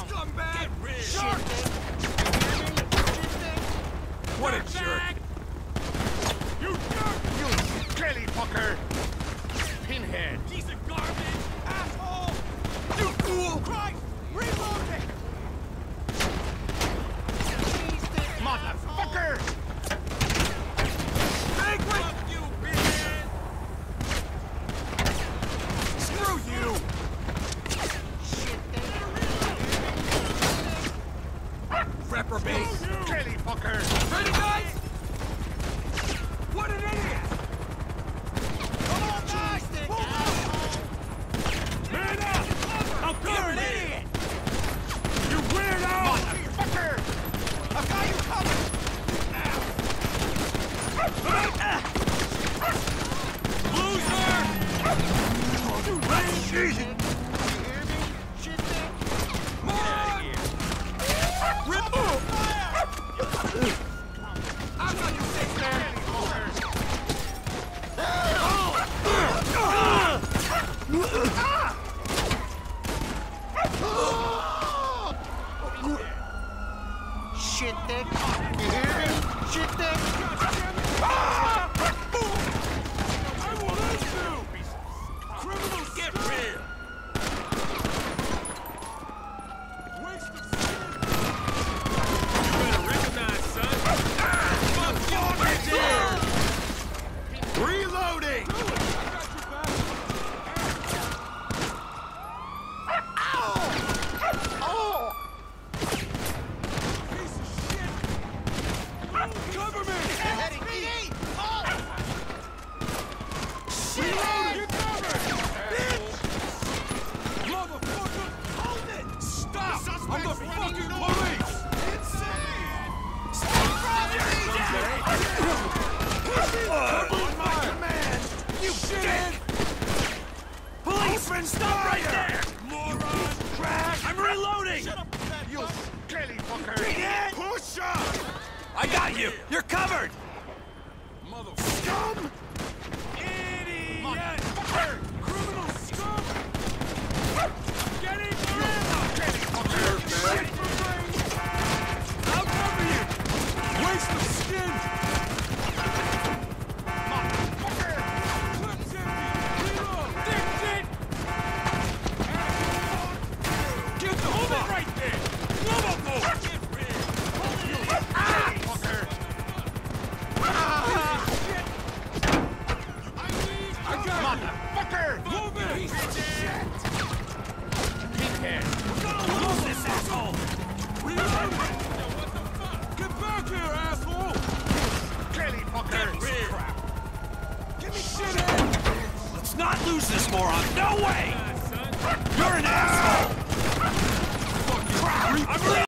down! Scumbag! Shark! What a jerk! You jerk! You skelly fucker! Pinhead! Piece of garbage! Asshole! You fool! Christ! Reloading! Motherfucker! Fuck you, pinhead! Screw you! Reprobate! Skelly fucker! Ready, guys? What an idiot! Come on, guys! Pull up! Man up! I'll cover you! You're an idiot! You weirdo! Motherfucker! I've got you covered! Loser! You lame! I've got you six, man! Shit dick! You hear me? Shit dick! I will hit you! Criminals, get real! Waste of sin! You better recognize, son! Fuck you, bitch! Reloading! Piece of shit! Cover me! Reloading! You're covered! Bitch! Motherfucker! Hold it! Stop! I'm the fucking police! Insane! Stop robbing me! On my command! You shithead! Policeman, stop right there! Moron! Trash! I'm reloading! Shut up with that, You skelly fucker! Idiot! Push up! I got you! You're covered! Mother scum! Idiot! Motherfucker! Criminal scum! Get in here! I'll cover you! Waste of skin! Motherfucker! Clip's empty! Reload! Dipshit! Get the hold it right there! Lovable! Get rid! Fucker! I got Motherfucker! you! Move it! Shit! Pinhead! We're gonna lose this asshole! Reload! What the fuck? Get back here, asshole! Skelly fucker! Get rid! Give me shit, Let's not lose this, moron! No way! You're an asshole! Fucking crap! I'm